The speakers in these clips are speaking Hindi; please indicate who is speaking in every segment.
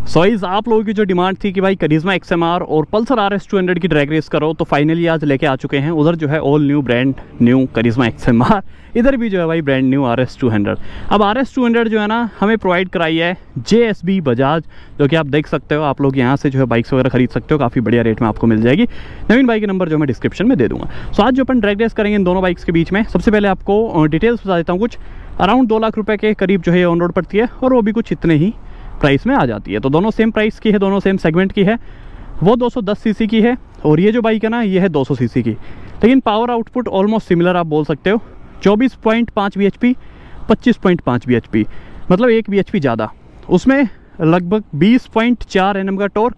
Speaker 1: सोइज आप लोगों की जो डिमांड थी कि भाई करिश्मा XMR और पल्सर RS 200 की ड्रैग रेस करो, तो फाइनली आज लेके आ चुके हैं। उधर जो है all new brand new Karizma XMR, इधर भी जो है भाई ब्रांड न्यू RS 200। अब RS 200 जो है ना हमें प्रोवाइड कराई है JSB बजाज, जो कि आप देख सकते हो। आप लोग यहाँ से जो है बाइक्स वगैरह खरीद सकते हो, काफ़ी बढ़िया रेट में आपको मिल जाएगी। नवीन बाइक के नंबर जो मैं डिस्क्रिप्शन में दे दूँगा। सो आज जो अपन ड्रैग रेस करेंगे इन दोनों बाइक्स के बीच में, सबसे पहले आपको डिटेल्स बता देता हूँ। कुछ अराउंड 2 लाख रुपये के करीब जो है ऑन रोड पड़ती है, और वो भी कुछ इतने ही प्राइस में आ जाती है। तो दोनों सेम प्राइस की है, दोनों सेम सेगमेंट की है। वो 210 सीसी की है और ये जो बाइक है ना ये है 200 सीसी की, लेकिन पावर आउटपुट ऑलमोस्ट सिमिलर आप बोल सकते हो। 24.5 bhp, 25.5 bhp, मतलब 1 bhp ज़्यादा। उसमें लगभग 20.4 Nm का टॉर्क,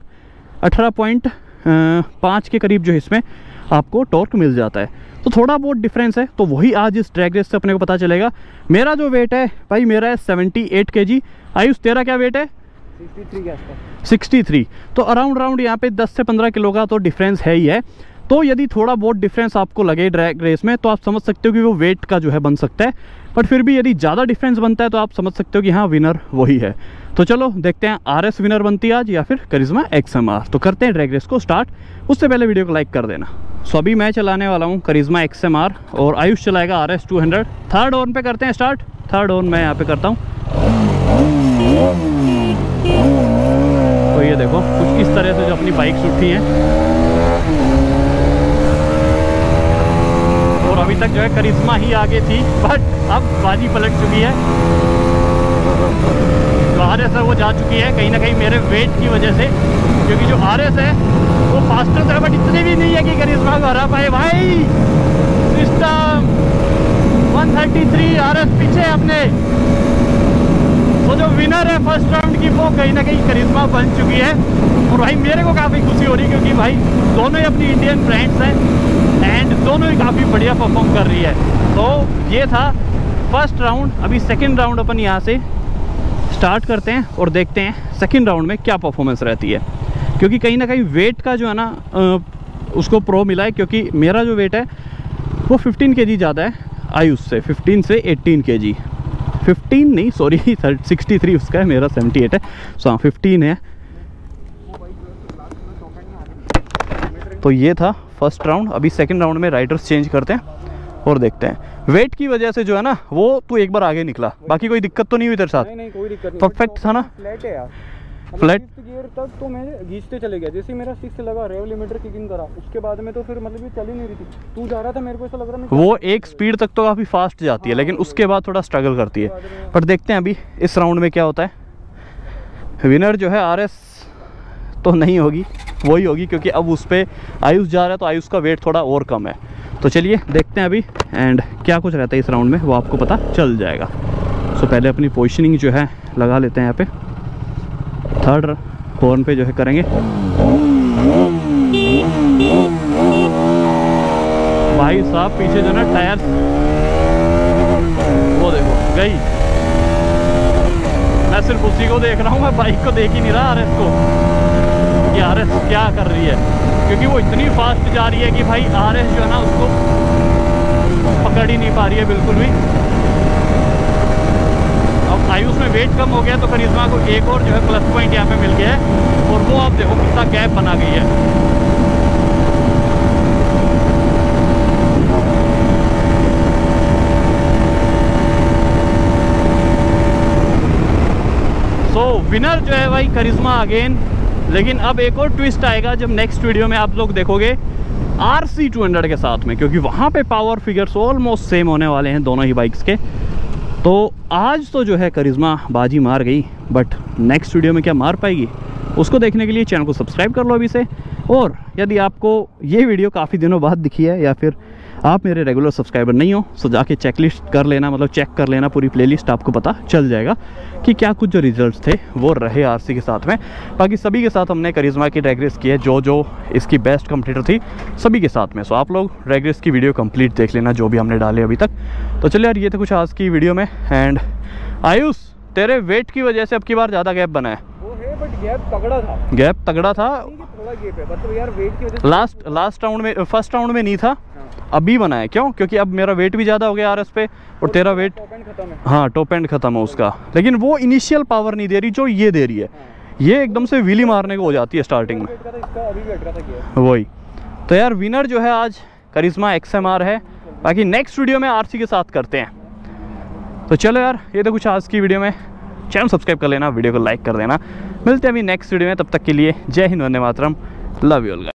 Speaker 1: 18.5 के करीब जो है इसमें आपको टॉर्क मिल जाता है। तो थोड़ा बहुत डिफरेंस है, तो वही आज इस ड्रैग रेस से अपने को पता चलेगा। मेरा जो वेट है भाई, मेरा है 78 kg। आयुष तेरा क्या वेट है?
Speaker 2: 63 के आसपास।
Speaker 1: 63। तो अराउंड यहाँ पे 10 से 15 किलो का तो डिफरेंस है ही है। तो यदि थोड़ा बहुत डिफरेंस आपको लगे ड्रैग रेस में, तो आप समझ सकते हो कि वो वेट का जो है बन सकता है। बट फिर भी यदि ज़्यादा डिफरेंस बनता है तो आप समझ सकते हो कि हाँ विनर वही है। तो चलो देखते हैं RS विनर बनती है आज या फिर करिश्मा XMR। तो करते हैं ड्रैग रेस को स्टार्ट। उससे पहले वीडियो को लाइक कर देना। सो अभी मैं चलाने वाला हूँ करिश्मा XMR और आयुष चलाएगा RS 200। थर्ड ऑन पे करते हैं स्टार्ट। थर्ड ऑन मैं यहाँ पे करता हूँ। तो ये देखो कुछ इस तरह से जो अपनी बाइक्स उठी हैं, और अभी तक जो है करिश्मा ही आगे थी, बट अब बाजी पलट चुकी है। जो RS है वो जा चुकी है कहीं ना कहीं मेरे वेट की वजह से, क्योंकि जो RS है वो फास्टर है, बट इतनी भी नहीं है कि करिश्मा को हरा पाए। भाई सिस्टम 133 RS पीछे अपने। तो जो विनर है फर्स्ट राउंड की वो कहीं ना कहीं करिश्मा बन चुकी है। और भाई मेरे को काफ़ी खुशी हो रही है, क्योंकि भाई दोनों ही अपनी इंडियन ब्रांड्स हैं एंड दोनों ही काफ़ी बढ़िया परफॉर्म कर रही है। तो ये था फर्स्ट राउंड। अभी सेकंड राउंड अपन यहाँ से स्टार्ट करते हैं और देखते हैं सेकंड राउंड में क्या परफॉर्मेंस रहती है, क्योंकि कहीं ना कहीं वेट का जो है ना उसको प्रो मिला है। क्योंकि मेरा जो वेट है वो 15 kg ज़्यादा है आयुष से, 15 से 18 kg। 15 नहीं सॉरी 63 उसका है, मेरा 78 है। सो हाँ 15 है। तो ये था फर्स्ट राउंड। अभी सेकंड राउंड में राइडर्स चेंज करते हैं और देखते हैं। वेट की वजह से जो है ना वो तू एक बार आगे निकला, बाकी कोई दिक्कत तो नहीं हुई तेरे साथ?
Speaker 2: नहीं कोई दिक्कत नहीं,
Speaker 1: परफेक्ट था ना?
Speaker 2: फ्लैट है यार,
Speaker 1: फ्लैट
Speaker 2: गियर तक तो मैं घींचते चले गया। जैसे मेरा 6 लगा रेव लिमिटर किकिंग करा, उसके बाद में तो फिर मतलब ये चल ही नहीं रही थी। तू जा रहा था, मेरे को ऐसा लग रहा है
Speaker 1: वो एक स्पीड तक तो काफ़ी फास्ट जाती है, लेकिन उसके बाद थोड़ा स्ट्रगल करती है। पर देखते हैं अभी इस राउंड में क्या होता है। विनर जो है RS तो नहीं होगी, वही होगी, क्योंकि अब उस पर आयुष जा रहा है, तो आयुष का वेट थोड़ा और कम है। तो चलिए देखते हैं अभी एंड क्या कुछ रहता है इस राउंड में, वो आपको पता चल जाएगा। सो पहले अपनी पोजीशनिंग जो है लगा लेते हैं। यहाँ पे थर्ड हॉर्न पे जो है करेंगे। भाई साहब पीछे जो ना टायर, वो देखो गई। मैं सिर्फ उसी को देख रहा हूँ, मैं बाइक को देख ही नहीं रहा RS को कि RS क्या कर रही है, क्योंकि वो इतनी फास्ट जा रही है कि भाई RS जो है ना उसको पकड़ ही नहीं पा रही है बिल्कुल भी। अब आयुष में वेट कम हो गया, तो करिश्मा को एक और जो है प्लस पॉइंट यहाँ पे मिल गया है। और वो आप देखो कितना गैप बना गई है। सो विनर जो है भाई करिश्मा अगेन। लेकिन अब एक और ट्विस्ट आएगा जब नेक्स्ट वीडियो में आप लोग देखोगे RC 200 के साथ में, क्योंकि वहाँ पे पावर फिगर्स ऑलमोस्ट सेम होने वाले हैं दोनों ही बाइक्स के। तो आज तो जो है करिश्मा बाजी मार गई, बट नेक्स्ट वीडियो में क्या मार पाएगी उसको देखने के लिए चैनल को सब्सक्राइब कर लो अभी से। और यदि आपको ये वीडियो काफ़ी दिनों बाद दिखी है या फिर आप मेरे रेगुलर सब्सक्राइबर नहीं हो, तो जाके चेकलिस्ट कर लेना, मतलब चेक कर लेना पूरी प्लेलिस्ट, आपको पता चल जाएगा कि क्या कुछ जो रिजल्ट्स थे वो रहे RC के साथ में। बाकी सभी के साथ हमने करिश्मा की ड्रैग रेस की है, जो इसकी बेस्ट कंप्लीटर थी सभी के साथ में। सो आप लोग ड्रैग रेस की वीडियो कंप्लीट देख लेना जो भी हमने डाले अभी तक। तो चलिए यार, ये तो कुछ आज की वीडियो में। एंड आयुष तेरे वेट की वजह से अब की बार ज़्यादा गैप बना है।
Speaker 2: वो है, बट गैप तगड़ा था।
Speaker 1: गैप तगड़ा था,
Speaker 2: थोड़ा गैप है, मतलब यार वेट की वजह से
Speaker 1: लास्ट राउंड में, फर्स्ट राउंड में नहीं था, अभी बना है। क्यों? क्योंकि अब मेरा वेट भी ज़्यादा हो गया RS पे, और तेरा वेट
Speaker 2: टॉप एंड खत्म है।
Speaker 1: हाँ टॉप एंड खत्म है उसका, लेकिन वो इनिशियल पावर नहीं दे रही जो ये दे रही है। ये एकदम से व्हीली मारने को हो जाती है स्टार्टिंग में।
Speaker 2: इसका अभी भी अटका था गियर।
Speaker 1: वही तो यार, विनर जो है आज करिश्मा XMR है। बाकी नेक्स्ट वीडियो में RC के साथ करते हैं। तो चलो यार, ये तो कुछ आज की वीडियो में। चैनल सब्सक्राइब कर लेना, वीडियो को लाइक कर देना। मिलते हैं अभी नेक्स्ट वीडियो में, तब तक के लिए जय हिंद, वंदे मातरम, लव यू ऑल।